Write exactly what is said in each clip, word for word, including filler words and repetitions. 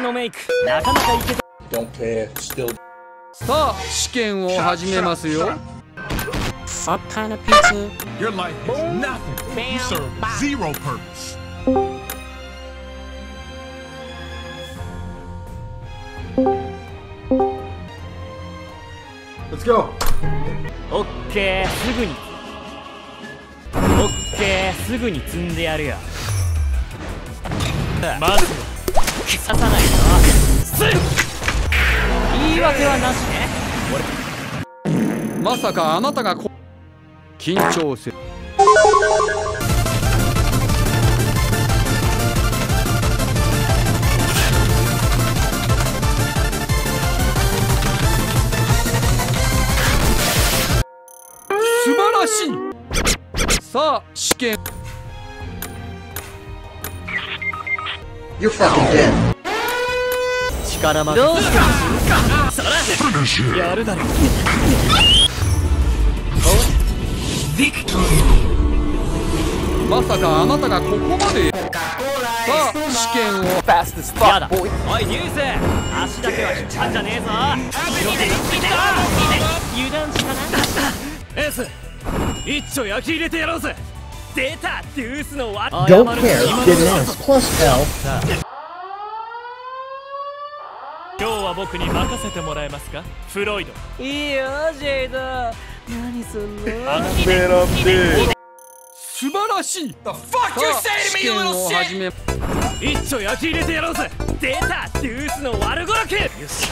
のメイクなかなかいけて。 さあ試験を始めますよ。 What kind of pizza? Your life is nothing. You serve zero purpose. Let's go. オッケー、すぐにオッケー、すぐに積んでやるよ。まずは刺さないぞ。スッ言い訳はなしね。 俺まさかあなたがこ緊張せ素晴らしい。さあ試験 You're fucking dead. 力負けどうしてますそらやるだろ。 まさかあなたがここまで。さあ試験をやだ。おいニュース足だけは引っ張んじゃねえぞ。油断したな。エース一丁焼き入れてやろうぜ。出たデュースのわ Don't care. Didn't ask. Plus L. 今日は僕に任せてもらえますかフロイド。いいよジェイド。何すんの。 素晴らしい。 The fuck you say to me, you little shit! 一丁焼き入れてやろうぜ。出たデュースの悪ゴロク。よし。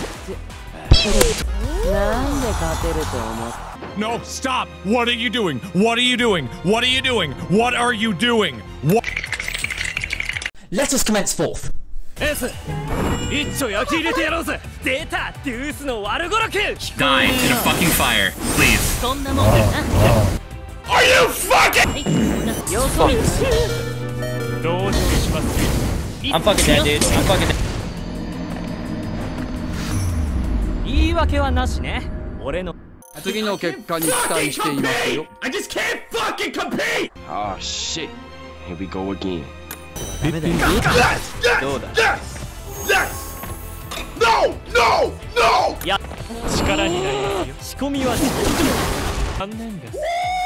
なんで勝てると思った。 No, stop! What are you doing? What are you doing? What are you doing? What are you doing? What? Let us commence forth. エース一丁焼き入れてやろうぜ。出たデュースの悪ゴロク。 Die in a fucking fire, please. そんなもんだな。 Are you fucking? よそ見同情します。 I'm fucking dead, dude. I'm fucking dead. 言い訳はなしね。俺の次の結果に期待していますよ。 I just can't fucking compete! Oh shit. Here we go again. Yes! Yes! Yes! No! No! No! いや力になりますよ。仕込みは自分でも残念です。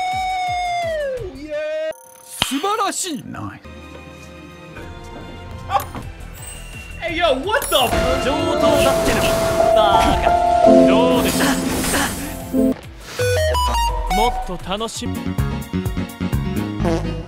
素晴らしい。 Hey yo, what the? 上等だってのバカ。どうでしょう。もっと楽しむ。